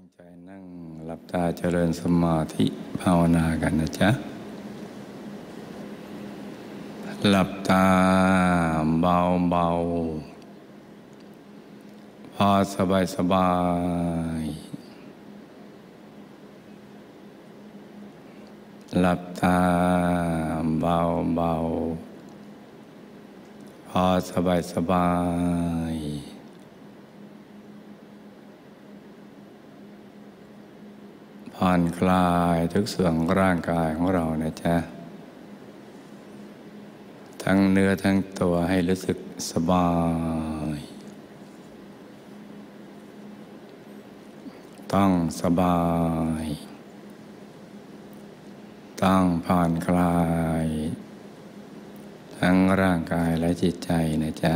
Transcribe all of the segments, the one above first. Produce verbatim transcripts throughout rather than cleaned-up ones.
ใจนั่งหลับตาเจริญสมาธิภาวนากันนะจ๊ะหลับตาเบาเบาพอสบายสบายหลับตาเบาเบาพอสบายสบายผ่อนคลายทุกส่วนของร่างกายของเรานะจ๊ะทั้งเนื้อทั้งตัวให้รู้สึกสบายต้องสบายต้องผ่อนคลายทั้งร่างกายและจิตใจนะจ๊ะ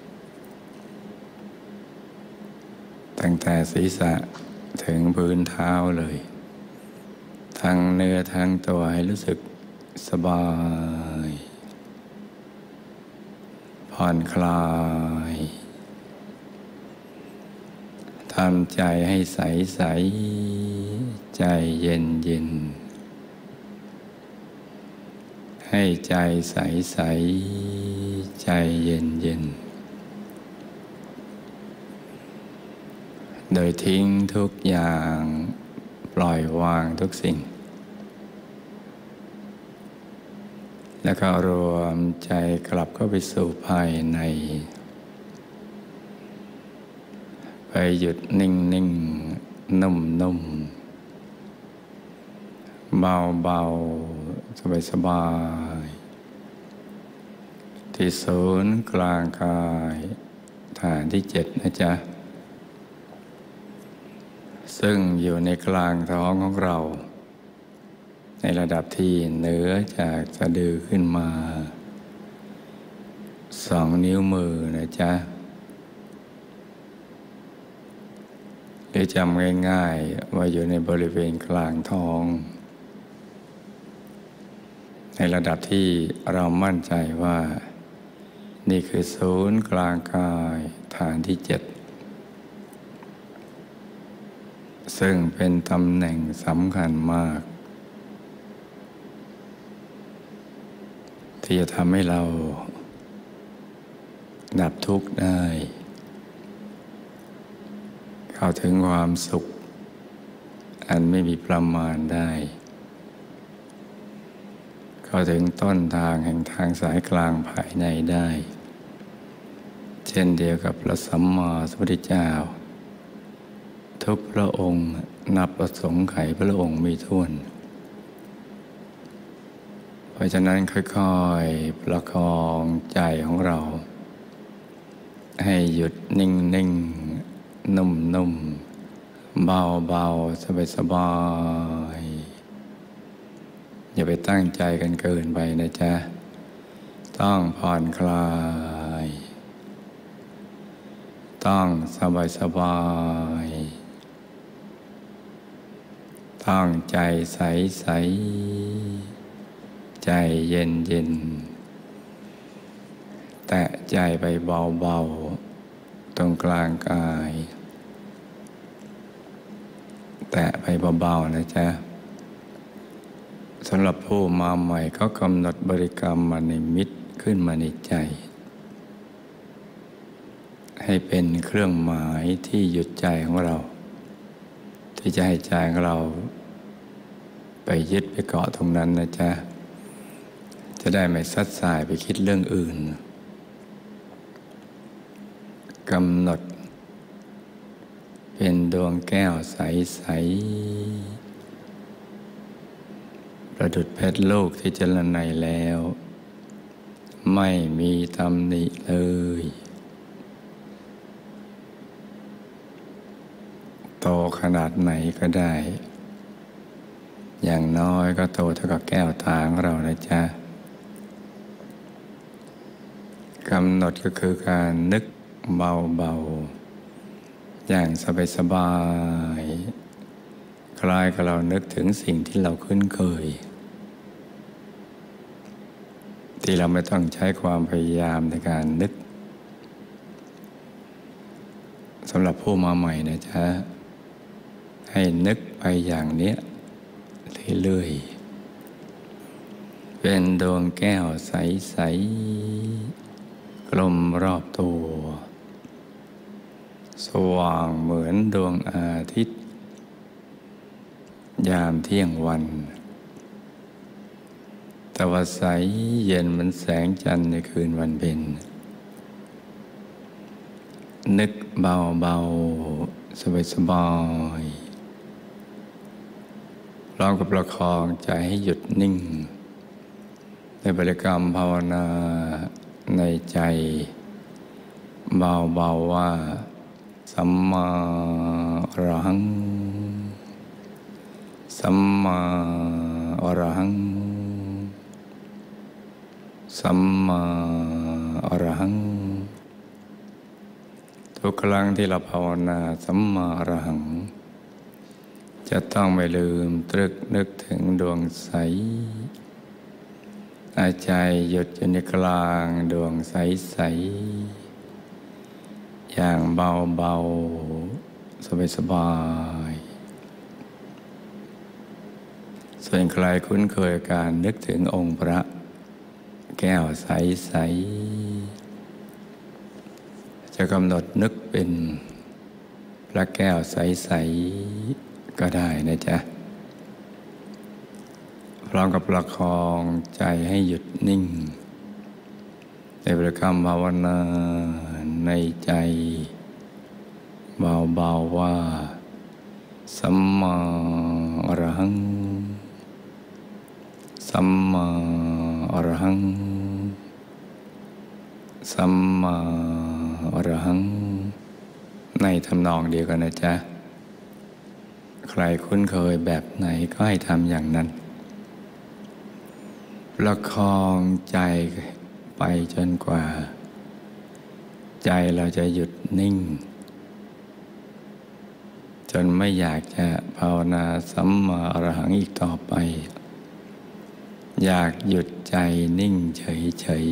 ตั้งแต่ศีรษะถึงพื้นเท้าเลยทั้งเนื้อทั้งตัวให้รู้สึกสบายผ่อนคลายทำใจให้ใสใสใจเย็นเย็นให้ใจใสใสใจเย็นเย็นโดยทิ้งทุกอย่างปล่อยวางทุกสิ่งแล้วก็รวมใจกลับเข้าไปสู่ภายในไปหยุดนิ่งนิ่งนุ่มนุ่มเบาเบาสบายสบายที่ศูนย์กลางกายฐานที่เจ็ดนะจ๊ะซึ่งอยู่ในกลางท้องของเราในระดับที่เหนือจากสะดือขึ้นมาสองนิ้วมือนะจ๊ะหรือจำง่ายๆว่าอยู่ในบริเวณกลางท้องในระดับที่เรามั่นใจว่านี่คือศูนย์กลางกายฐานที่เจ็ดซึ่งเป็นตำแหน่งสำคัญมากที่จะทำให้เราดับทุกข์ได้เข้าถึงความสุขอันไม่มีประมาณได้เข้าถึงต้นทางแห่งทางสายกลางภายในได้เช่นเดียวกับพระสัมมาสัมพุทธเจ้าทุกพระองค์นับประสงค์ไขพระองค์มีถ้วนเพราะฉะนั้นค่อยๆประคองใจของเราให้หยุดนิ่งนิ่งนุ่มนุ่มเบาเบาสบายสบายอย่าไปตั้งใจกันเกินไปนะจ๊ะต้องผ่อนคลายต้องสบายสบายต้องใจใสใสใจเย็นเย็นแตะใจไปเบาๆตรงกลางกายแตะไปเบาๆนะจ๊ะสำหรับผู้มาใหม่เขากำหนดบริกรรมมาในมิตรขึ้นมาในใจให้เป็นเครื่องหมายที่หยุดใจของเราที่จะให้ใจของเราไปยึดไปเกาะตรงนั้นนะจ๊ะจะได้ไม่ซัดสายไปคิดเรื่องอื่นกำหนดเป็นดวงแก้วใสๆประดุจเพชรลูกที่เจริญในแล้วไม่มีตำหนิเลยโตขนาดไหนก็ได้อย่างน้อยก็โตเท่ากับแก้วตาของเรานะจ๊ะกำหนดก็คือการนึกเบาๆอย่างสบายๆคล้ายกับเรานึกถึงสิ่งที่เราคุ้นเคยที่เราไม่ต้องใช้ความพยายามในการนึกสำหรับผู้มาใหม่นะจ๊ะให้นึกไปอย่างเนี้ยเรื่อยๆเป็นดวงแก้วใสๆกลมรอบตัวสว่างเหมือนดวงอาทิตย์ยามเที่ยงวันแต่ว่าใสเย็นเหมือนแสงจันทร์ในคืนวันเพ็ญนึกเบาๆสบายๆพร้อมกับประคองใจให้หยุดนิ่งในบริกรรมภาวนาในใจเบาๆว่าสัมมาอรหังสัมมาอรหังสัมมาอรหังทุกครั้งที่เราภาวนาสัมมาอรหังจะต้องไม่ลืมตรึกนึกถึงดวงใสอาใจหยุดอยู่ในกลางดวงใสๆอย่างเบาๆสบายๆส่วนใครคุ้นเคยการนึกถึงองค์พระแก้วใสๆจะกำหนดนึกเป็นพระแก้วใสๆก็ได้นะจ๊ะพร้อมกับประคองใจให้หยุดนิ่งในบริกรรมภาวนาในใจเบาๆว่าสัมมาอรหังสัมมาอรหังสัมมาอรหังในทำนองเดียวกันนะจ๊ะใครคุ้นเคยแบบไหนก็ให้ทำอย่างนั้นประคองใจไปจนกว่าใจเราจะหยุดนิ่งจนไม่อยากจะภาวนาสัมมาอรหังอีกต่อไปอยากหยุดใจนิ่งเฉย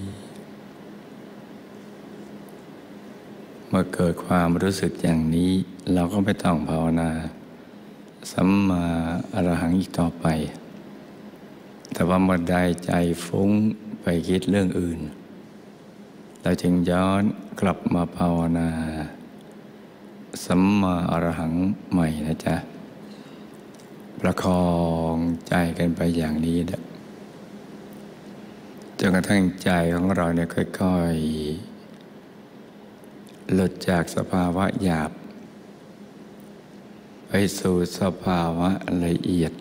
ๆเมื่อเกิดความรู้สึกอย่างนี้เราก็ไม่ต้องภาวนาสัมมาอรหังอีกต่อไปแต่ว่าเมื่อใดใจฟุ้งไปคิดเรื่องอื่นเราจึงย้อนกลับมาภาวนาสัมมาอรหังใหม่นะจ๊ะประคองใจกันไปอย่างนี้นะจนกระทั่งใจของเราเนี่ยค่อยๆหลุดจากสภาวะหยาบไปสู่สภาวะละเอียด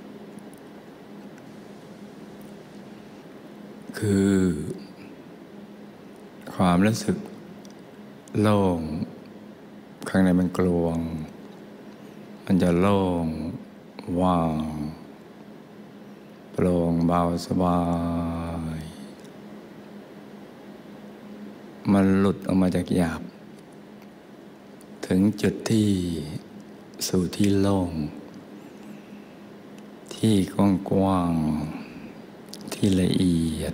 คือความรู้สึกโล่งข้างในมันกลวงมันจะโล่งว่างโปร่งเบาสบายมันหลุดออกมาจากหยาบถึงจุดที่สู่ที่โล่งที่กว้างๆที่ละเอียด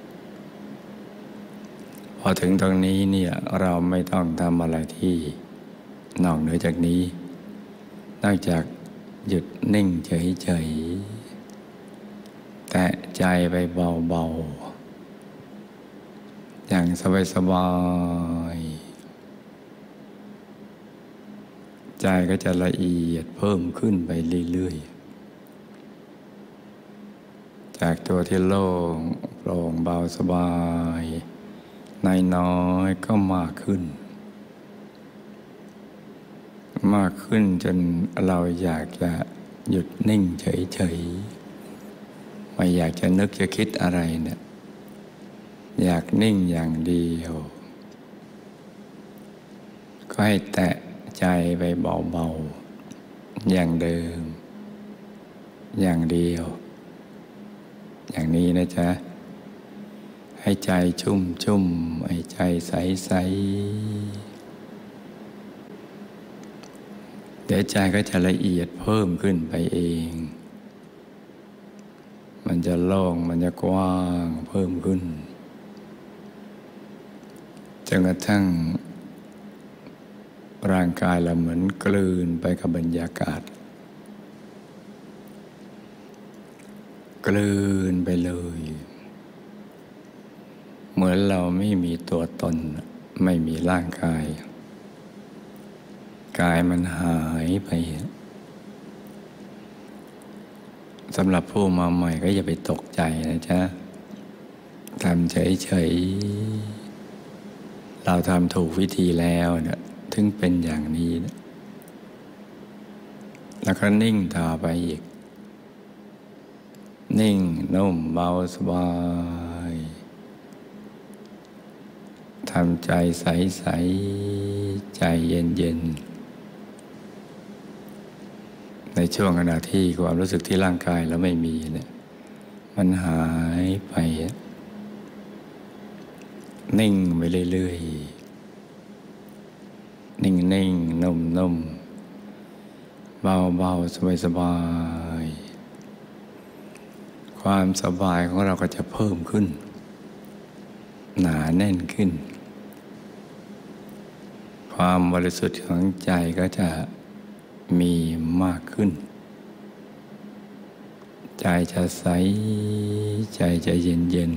พอถึงตรงนี้เนี่ยเราไม่ต้องทำอะไรที่นอกเหนือจากนี้นอกจากหยุดนิ่งเฉยๆแตะใจไปเบาๆอย่างสบายๆใจก็จะละเอียดเพิ่มขึ้นไปเรื่อยๆจากตัวที่โล่งโปร่งเบาสบายน้อยๆก็มากขึ้นมากขึ้นจนเราอยากจะหยุดนิ่งเฉยๆไม่อยากจะนึกจะคิดอะไรเนี่ยอยากนิ่งอย่างเดียวก็ให้แตะใจไปเบาๆอย่างเดิมอย่างเดียวอย่างนี้นะจ๊ะให้ใจชุ่มชุ่มให้ใจใสใสเดี๋ยวใจก็จะละเอียดเพิ่มขึ้นไปเองมันจะโล่งมันจะกว้างเพิ่มขึ้นจนกระทั่งร่างกายเราเหมือนกลืนไปกับบรรยากาศลืนไปเลย เหมือนเราไม่มีตัวตนไม่มีร่างกายกายมันหายไปสำหรับผู้มาใหม่ก็อย่าไปตกใจนะจ๊ะทำเฉยๆเราทำถูกวิธีแล้วเนี่ยถึงเป็นอย่างนี้นะแล้วก็นิ่งต่อไปอีกนิ่งนุ่มเบาสบายทำใจใสๆใจเย็นๆในช่วงขณะที่ความรู้สึกที่ร่างกายเราไม่มีเนี่ยมันหายไปนิ่งไปเรื่อยๆนิ่งๆนุ่มๆเบาๆสบายๆความสบายของเราก็จะเพิ่มขึ้นหนาแน่นขึ้นความบริสุทธิ์ของใจก็จะมีมากขึ้นใจจะใสใจจะเย็นเย็น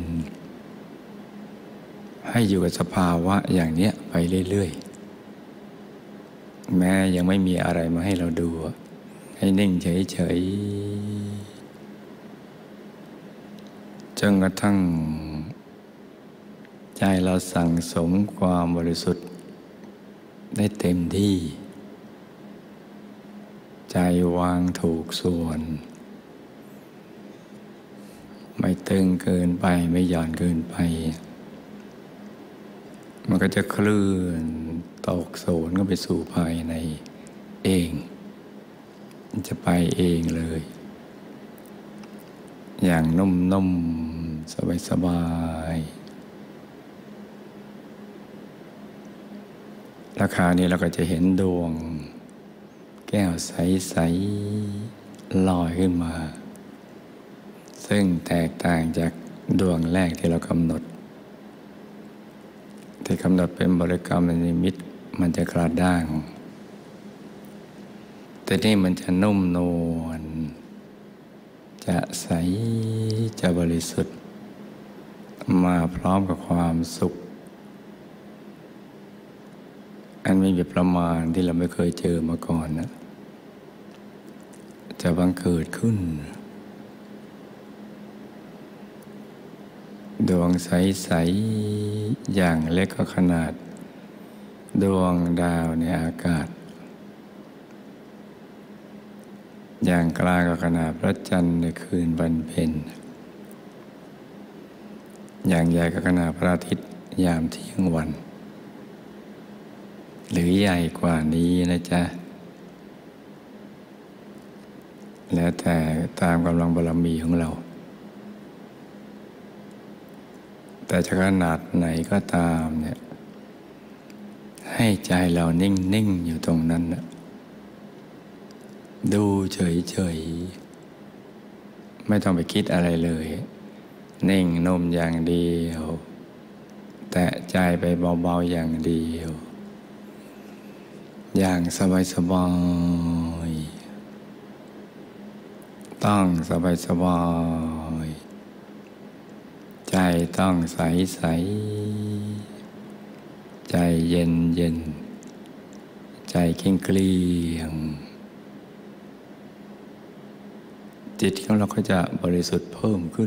ให้อยู่กับสภาวะอย่างนี้ไปเรื่อยๆแม้ยังไม่มีอะไรมาให้เราดูให้นิ่งเฉยๆจนกระทั่งใจเราสั่งสมความบริสุทธิ์ได้เต็มที่ใจวางถูกส่วนไม่ตึงเกินไปไม่หย่อนเกินไปมันก็จะเคลื่อนตกโซนก็ไปสู่ภายในเองมันจะไปเองเลยอย่างนุ่มๆสบายๆราคานี้เราก็จะเห็นดวงแก้วใสๆลอยขึ้นมาซึ่งแตกต่างจากดวงแรกที่เรากำหนดที่กำหนดเป็นบริกรรมนิมิตมันจะกระด้างแต่นี่มันจะนุ่มนวลจะใสจะบริสุทธิ์มาพร้อมกับความสุขอันไม่มีประมาณที่เราไม่เคยเจอมาก่อนนะจะบังเกิดขึ้นดวงใสๆอย่างเล็กก็ขนาดดวงดาวในอากาศอย่างกลางก็ขนาดพระจันทร์ในคืนวันเพ็ญอย่างใหญ่ก็ขนาดพระอาทิตย์ยามเที่ยงวันหรือใหญ่กว่านี้นะจ๊ะแล้วแต่ตามกำลังบารมีของเราแต่จะขนาดไหนก็ตามเนี่ยให้ใจเรานิ่งๆอยู่ตรงนั้นนะดูเฉยๆไม่ต้องไปคิดอะไรเลยนิ่งนุ่มอย่างเดียวแตะใจไปเบาๆอย่างเดียวอย่างสบายๆต้องสบายๆใจต้องใสๆใจเย็นเย็นใจเกลี้ยงเกลี้ยงจิตของเราก็จะบริสุทธิ์เพิ่มขึ้น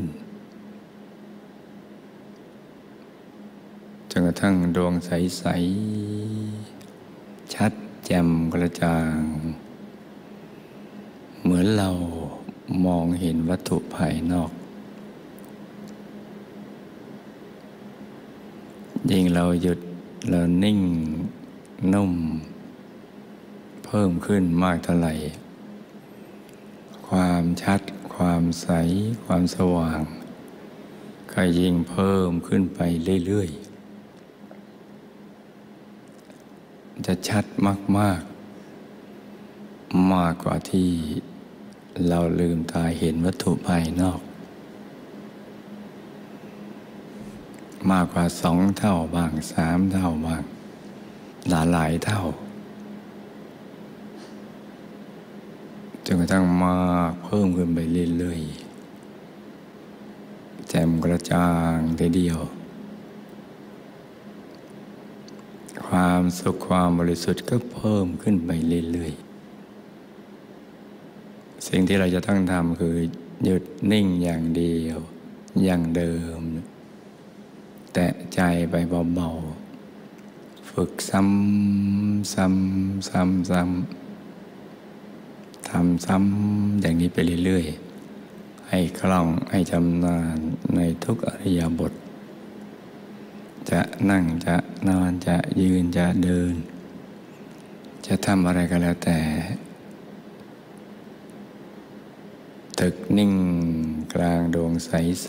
จนกระทั่งดวงใสๆชัดแจ่มกระจ่างเหมือนเรามองเห็นวัตถุภายนอกยิ่งเราหยุดเรานิ่งนุ่มเพิ่มขึ้นมากเท่าไหร่ความชัดความใสความสว่างก็ยิ่งเพิ่มขึ้นไปเรื่อยๆจะชัดมากๆมากกว่าที่เราลืมตาเห็นวัตถุภายนอกมากกว่าสองเท่าบ้างสามเท่าบ้างหลายหลายเท่าจนกระทั่งมากเพิ่มขึ้นไปเรื่อยแจ่มกระจ่างทีเดียวความสุขความบริสุทธิ์ก็เพิ่มขึ้นไปเรื่อยๆสิ่งที่เราจะต้องทำคือหยุดนิ่งอย่างเดียวอย่างเดิมแตะใจไปเบาๆฝึกซ้ำซ้ำซ้ำซ้ำทำซ้ำอย่างนี้ไปเรื่อยๆให้คล่องให้ชำนาญในทุกอิริยาบถจะนั่งจะนอนจะยืนจะเดินจะทำอะไรก็แล้วแต่ตึกนิ่งกลางดวงใส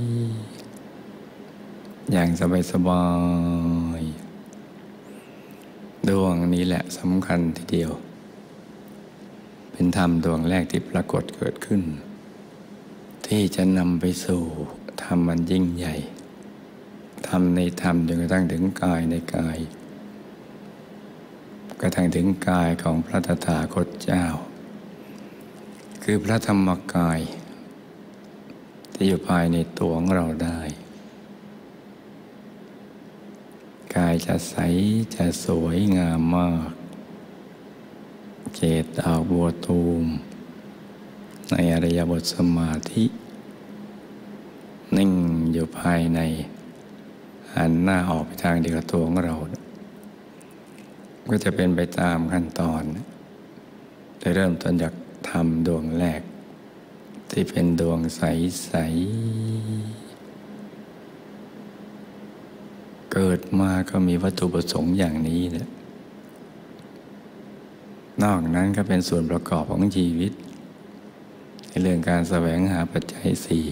ๆอย่างสบายๆดวงนี้แหละสำคัญทีเดียวเป็นธรรมดวงแรกที่ปรากฏเกิดขึ้นที่จะนำไปสู่ธรรมมันยิ่งใหญ่ธรรมในธรรมจนกระทั่งถึงกายในกายกระทั่งถึงกายของพระตถาคตเจ้าคือพระธรรมกายที่อยู่ภายในตัวของเราได้กายจะใสจะสวยงามมากเกศดอกบัวตูมในอริยบทสมาธินิ่งอยู่ภายในหันหน้าออกไปทางเดียวกับตัวของเราก็จะเป็นไปตามขั้นตอนได้เริ่มต้นจากธรรมดวงแรกที่เป็นดวงใสๆเกิดมาก็มีวัตถุประสงค์อย่างนี้แหละนอกนั้นก็เป็นส่วนประกอบของชีวิตในเรื่องการแสวงหาปัจจัยสี่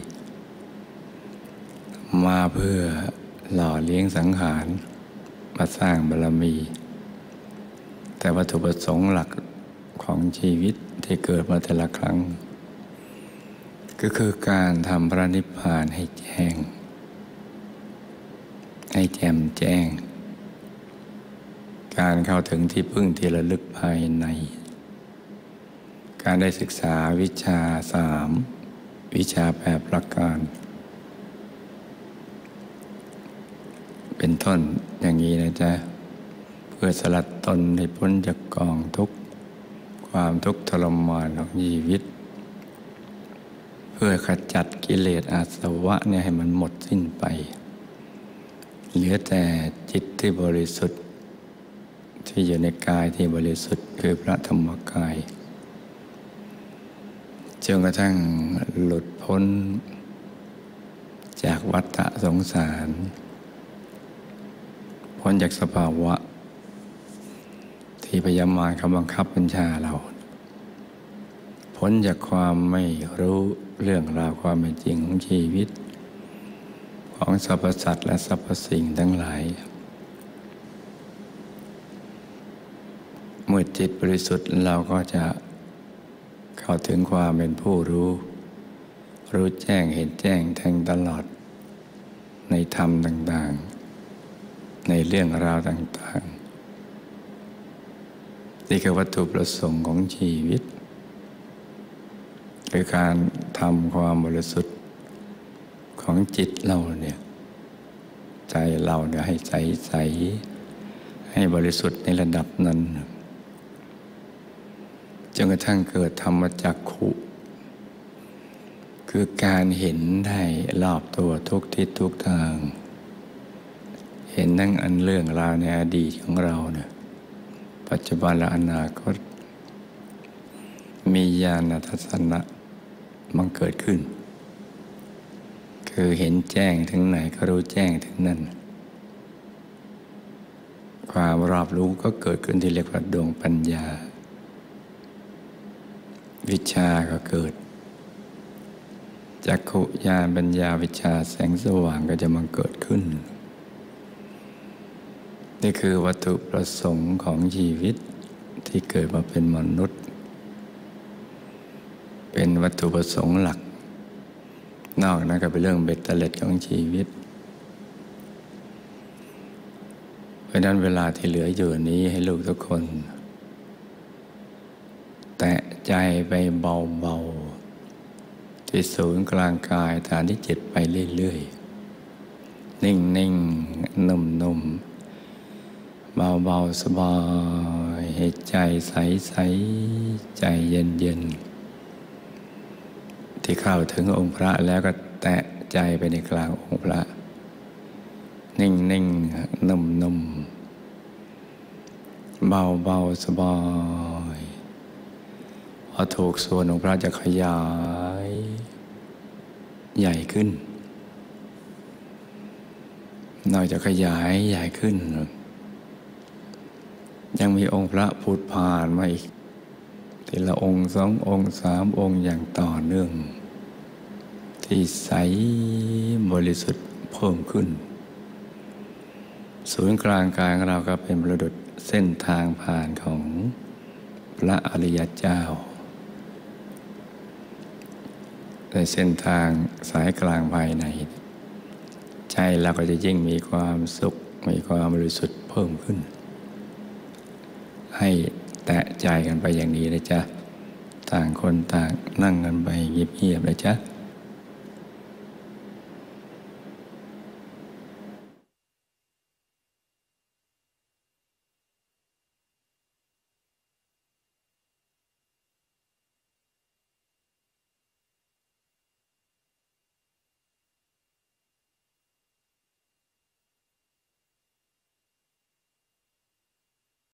มาเพื่อหล่อเลี้ยงสังขารมาสร้างบารมี แต่วัตถุประสงค์หลักของชีวิตที่เกิดมาแต่ละครั้งก็คือการทำพระนิพพานให้แจ้งให้แจ่มแจ้งการเข้าถึงที่พึ่งที่ระลึกภายในการได้ศึกษาวิชาสามวิชาแปดประการเป็นต้นอย่างนี้นะจ๊ะเพื่อสลัดตนให้พ้นจากกองทุกข์ความทุกข์ทรมานของชีวิตเพื่อขจัดกิเลสอาสวะเนี่ยให้มันหมดสิ้นไปเหลือแต่จิตที่บริสุทธิ์ที่อยู่ในกายที่บริสุทธิ์คือพระธรรมกายจนกระทั่งหลุดพ้นจากวัฏสงสารพ้นจากสภาวะที่พยามารเขาบังคับบัญชาเราพ้นจากความไม่รู้เรื่องราวความเป็นจริงของชีวิตของสรรพสัตว์และสรรพสิ่งทั้งหลายเมื่อจิตบริสุทธิ์เราก็จะเข้าถึงความเป็นผู้รู้รู้แจ้งเห็นแจ้งแทงตลอดในธรรมต่างๆในเรื่องราวต่างๆนี่คือวัตถุประสงค์ของชีวิตคือการทำความบริสุทธิ์ของจิตเราเนี่ยใจเราเนี่ยให้ใสใสให้บริสุทธิ์ในระดับนั้นจนกระทั่งเกิดธรรมจักขุคือการเห็นได้รอบตัวทุกทิศทุกทางเห็นทั้งอันเรื่องราวในอดีตของเราเนี่ยปัจจุบันและอนาคตมีญาณทัศนะมันเกิดขึ้นคือเห็นแจ้งถึงไหนก็รู้แจ้งถึงนั่นความรอบรู้ก็เกิดขึ้นที่เรียกว่าดวงปัญญาวิชาก็เกิดจักขุญาณปัญญาวิชาแสงสว่างก็จะมาเกิดขึ้นนี่คือวัตถุประสงค์ของชีวิตที่เกิดมาเป็นมนุษย์เป็นวัตถุประสงค์หลักนอกนั้นก็เป็นเรื่องเบ็ดเตล็ดของชีวิตเพราะนั้นเวลาที่เหลืออยู่นี้ให้ลูกทุกคนแตะใจไปเบาที่ศูนย์กลางกายฐานที่เจ็ดไปเรื่อยๆนิ่งๆนุ่มๆเบาๆสบายให้ใจใสๆใจเย็นๆที่เข้าถึงองค์พระแล้วก็แตะใจไปในกลางองค์พระนิ่งๆนุ่มๆเบาๆสบายพอถูกส่วนองค์พระจะขยายใหญ่ขึ้นนอกจากขยายใหญ่ขึ้นยังมีองค์พระผุดผ่านมาอีกทีละองค์สององค์สามองค์อย่างต่อเนื่องที่ใสบริสุทธิ์เพิ่มขึ้นศูนย์กลางกายของเราก็เป็นประดุจเส้นทางผ่านของพระอริยเจ้าในเส้นทางสายกลางภายในใจเราก็จะยิ่งมีความสุขมีความบริสุทธิ์เพิ่มขึ้นให้แตะใจกันไปอย่างนี้นะจ๊ะต่างคนต่างนั่งกันไปเงียบๆนะจ๊ะ